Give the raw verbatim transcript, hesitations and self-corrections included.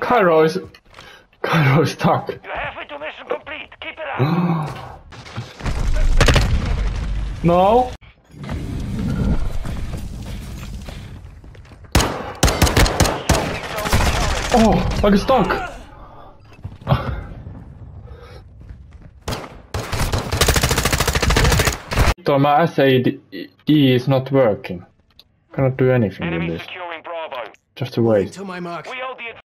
Cairo is... Cairo is stuck. You're halfway to mission complete. Keep it up. No? Oh, I got stuck. So my S A D E is not working. Cannot do anything with Enemy this. securing Bravo. Just a waste. To my mark. We hold the